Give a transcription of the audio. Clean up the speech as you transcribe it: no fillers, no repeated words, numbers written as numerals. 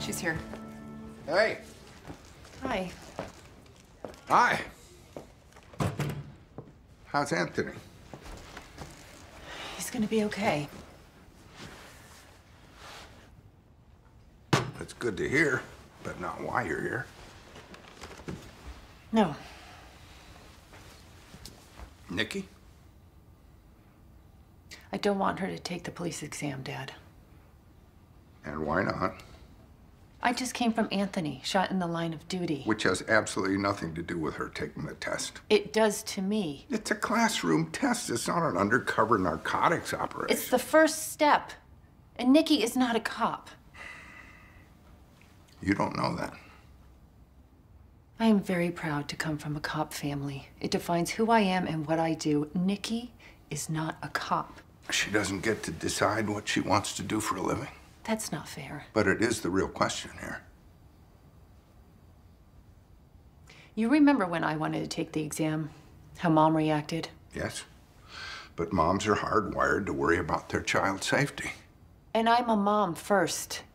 She's here. Hey. Hi. Hi. How's Anthony? He's gonna be okay. That's good to hear, but not why you're here. No. Nicky? I don't want her to take the police exam, Dad. And why not? I just came from Anthony, shot in the line of duty. Which has absolutely nothing to do with her taking the test. It does to me. It's a classroom test. It's not an undercover narcotics operation. It's the first step. And Nicky is not a cop. You don't know that. I am very proud to come from a cop family. It defines who I am and what I do. Nicky is not a cop. She doesn't get to decide what she wants to do for a living. That's not fair. But it is the real question here. You remember when I wanted to take the exam? How Mom reacted? Yes. But moms are hardwired to worry about their child's safety. And I'm a mom first.